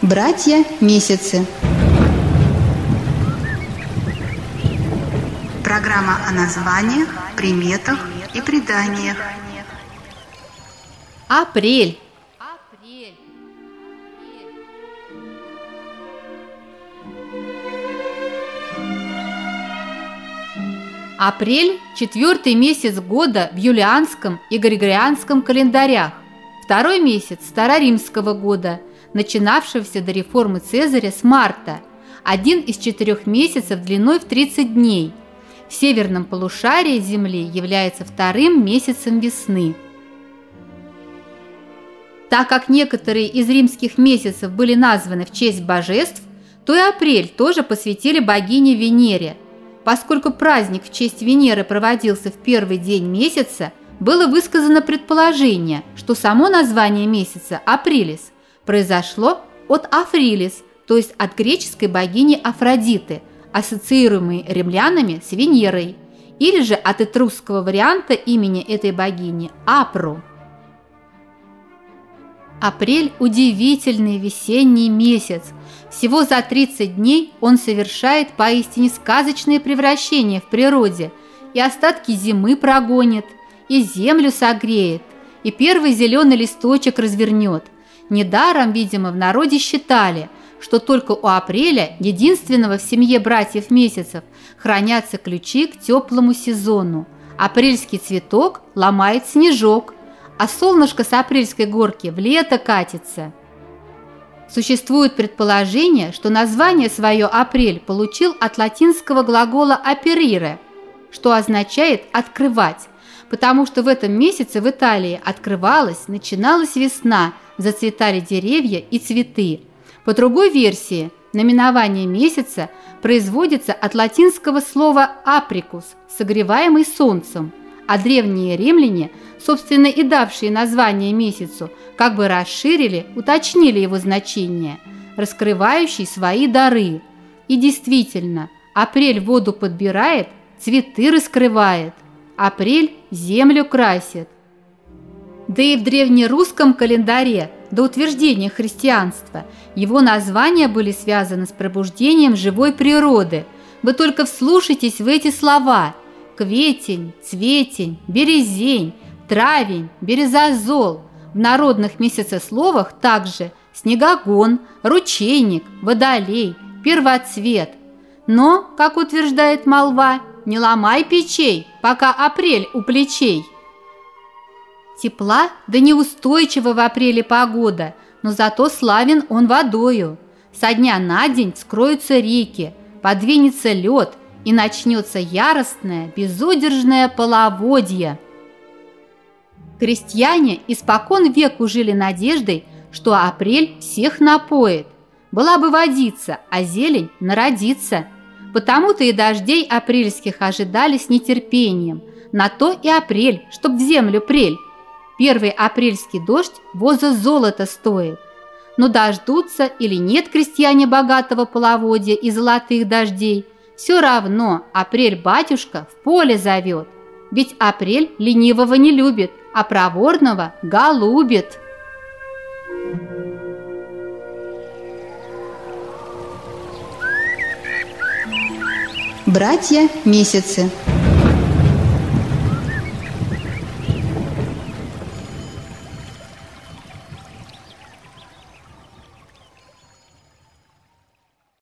Братья-месяцы. Программа о названиях, приметах и преданиях. Апрель. Апрель – 4-й месяц года в юлианском и григорианском календарях, 2-й месяц староримского года, начинавшегося до реформы Цезаря с марта, один из 4 месяцев длиной в 30 дней. В северном полушарии Земли является 2-м месяцем весны. Так как некоторые из римских месяцев были названы в честь божеств, то и апрель тоже посвятили богине Венере. Поскольку праздник в честь Венеры проводился в первый день месяца, было высказано предположение, что само название месяца Априлис произошло от Африлис, то есть от греческой богини Афродиты, ассоциируемой римлянами с Венерой, или же от этрусского варианта имени этой богини Апру. Апрель – удивительный весенний месяц. Всего за 30 дней он совершает поистине сказочные превращения в природе, и остатки зимы прогонит, и землю согреет, и первый зеленый листочек развернет. Недаром, видимо, в народе считали, что только у апреля, единственного в семье братьев месяцев, хранятся ключи к теплому сезону. Апрельский цветок ломает снежок, а солнышко с апрельской горки в лето катится. Существует предположение, что название свое апрель получил от латинского глагола aperire, что означает «открывать», потому что в этом месяце в Италии открывалась, начиналась весна, зацветали деревья и цветы. По другой версии, наименование месяца производится от латинского слова «apricus», согреваемый солнцем, а древние римляне, собственно и давшие название месяцу, как бы расширили, уточнили его значение, раскрывающий свои дары. И действительно, апрель воду подбирает, цветы раскрывает, апрель землю красит. Да и в древнерусском календаре, до утверждения христианства, его названия были связаны с пробуждением живой природы. Вы только вслушайтесь в эти слова: кветень, цветень, березень, травень, березозол. В народных месяцесловах также снегогон, ручейник, водолей, первоцвет. Но, как утверждает молва, не ломай печей, пока апрель у плечей. Тепла да неустойчива в апреле погода, но зато славен он водою. Со дня на день скроются реки, подвинется лед, и начнется яростное, безудержное половодье. Крестьяне испокон веку жили надеждой, что апрель всех напоит. Была бы водица, а зелень народится. Потому-то и дождей апрельских ожидали с нетерпением. На то и апрель, чтоб в землю прель. Первый апрельский дождь воза золота стоит. Но дождутся или нет крестьяне богатого половодья и золотых дождей, все равно апрель-батюшка в поле зовет. Ведь апрель ленивого не любит, а проворного голубит. Братья-месяцы.